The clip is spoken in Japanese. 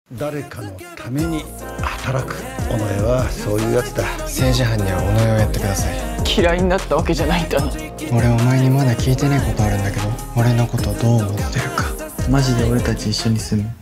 誰かのために働く。尾上はそういうやつだ。 政治犯には尾上をやってください。 嫌いになったわけじゃないんだな。 俺お前にまだ聞いてないことあるんだけど、俺のことどう思ってるか。 マジで俺たち一緒に住む？